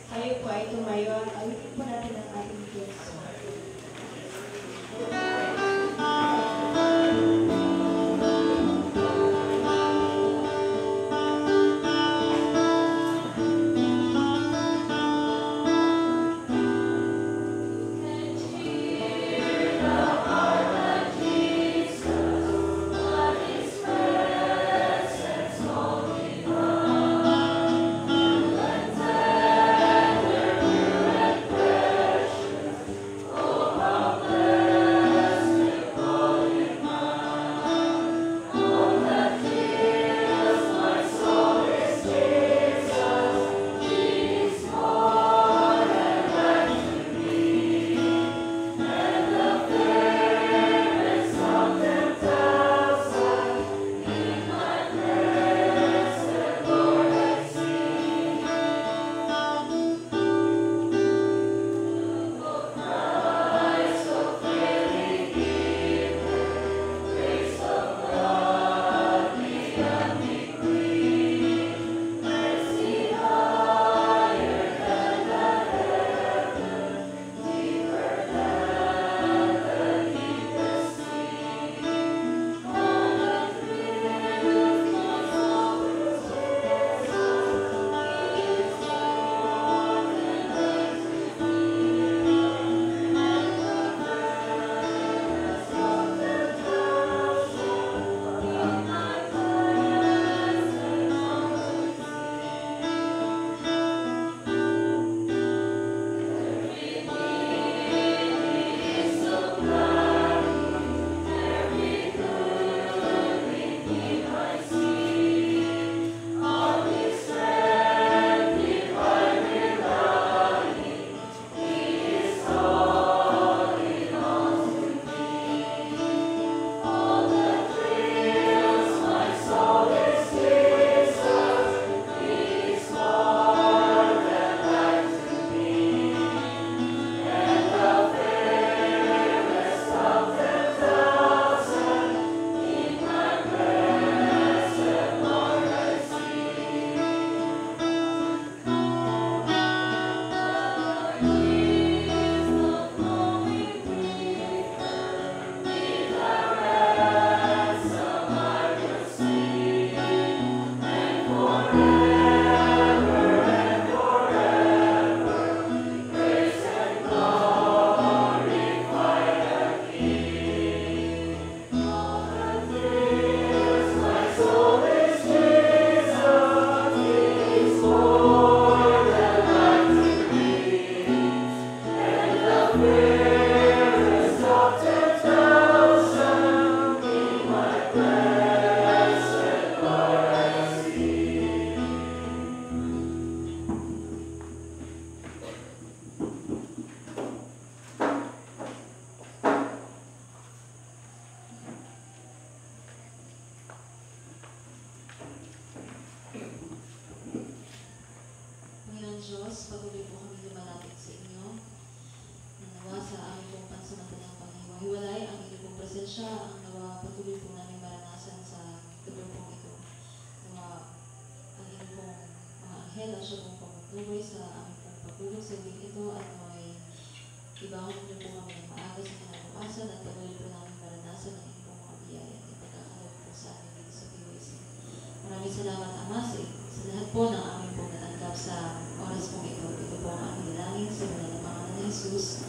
Tayo po ay tumayo at awitin po natin ang ating Diyos. Diyos, patuloy po kami lumalapit sa inyo. Nawa sa aming pong pansamantalang panghiwa-hiwalay, ang inyong pong presensya, ang nawa patuloy po namin maranasan sa gabi pong ito. Nawa ang inyong pong mga anghel at siya pong pagpatuloy sa aming pong pagpulong sa gabi ito at naway ibahon niyo po kami ng maaga sa kinabukasan at patuloy po namin maranasan ang inyong pong mga biyaya at ipagkakalog po sa amin dito sa PYC. Maraming salamat, Ama, sa lahat po ng aming pong natanggap sa oras pong ito. Ito po ang aming dalangin sa pangalan ng Panginoon Hesus.